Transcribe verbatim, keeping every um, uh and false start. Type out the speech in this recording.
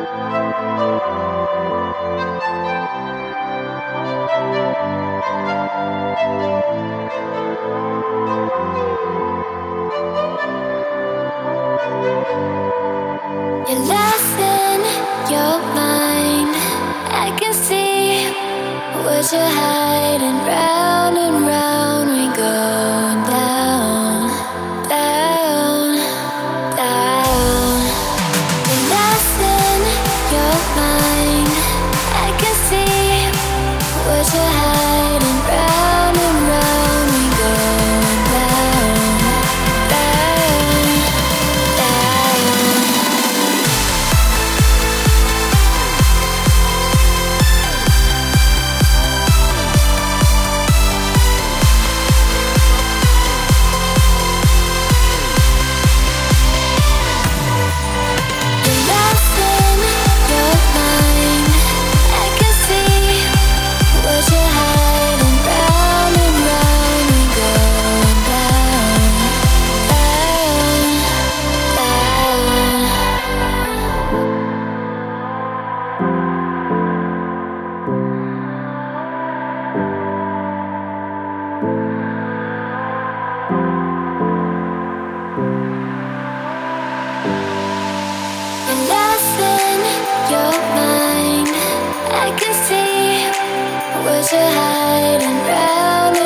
You're lost in your mind. I can see what you're hiding. Round and round we go, down, down, down. You're lost in your mind. I can see what you're hiding. Round and round we go, down, down, down. You're lost in your mind. I can see what you're hiding. Round and round we go, down, You're lost in your mind. I can see what you're hiding. Round